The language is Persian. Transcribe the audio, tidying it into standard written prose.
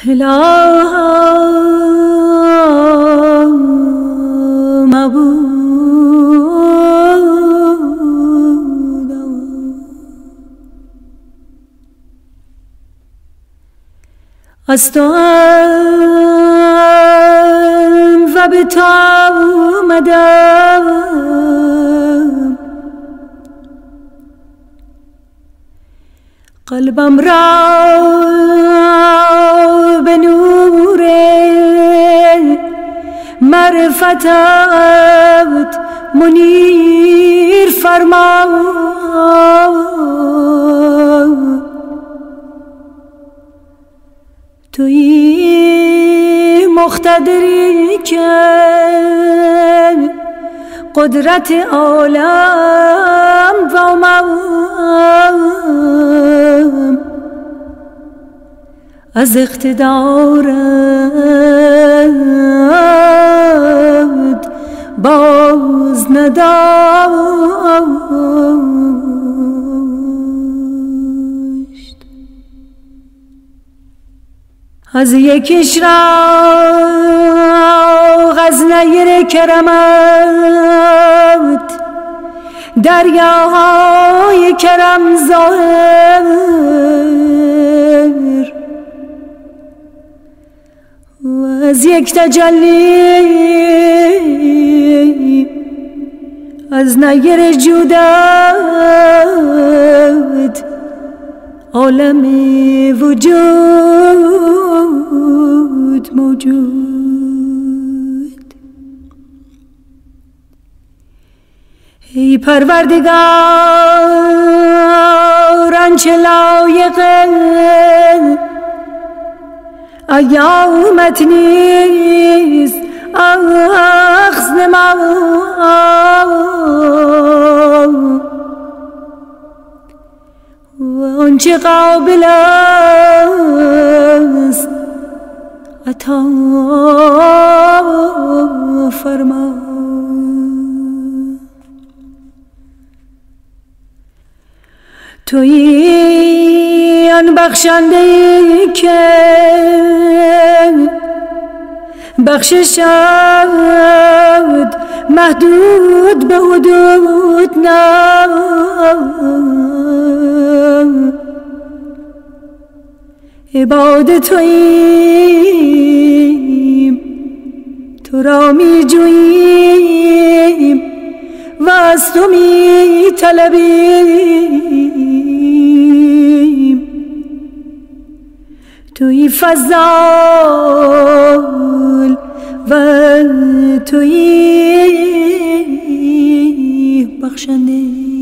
لا مبود از تو هم و به تو آمدم، قلبم را به نور معرفتت منیر فرما. تویی مقتدری که قدرت عالم و موام از اقتدارت باز نداشت. از یکیش را از نیر کرمت دریاهای کرم ظاهر و از یک تجلی از نیر جودت عالم وجود موجود. ای پروردگار آنچه لایق ایامت نیست اخذ ما، و آنچه قابل است عطا فرما. تویی آن بخشنده‌ای که بخششت محدود به حدود نه، عباد توییم تو را می جوییم و از تو می طلبیم. تویی فضال و تویی بخشنده.